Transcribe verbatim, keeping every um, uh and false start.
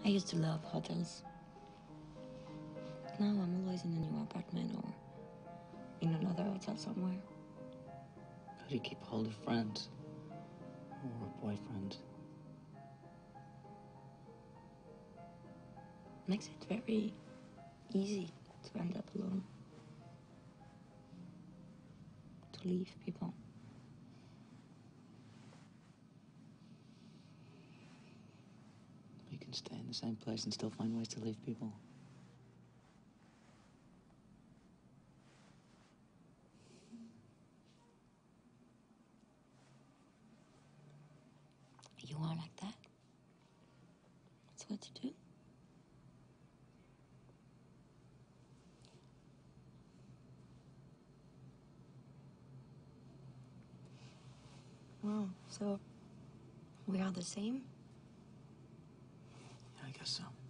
I used to love hotels. Now I'm always in a new apartment or in another hotel somewhere. How do you keep hold of friends or a boyfriend? Makes it very easy to end up alone. To leave people. You can stay in the same place and still find ways to leave people. You are like that. That's what you do. Wow, so we are the same? Yeah, I guess so.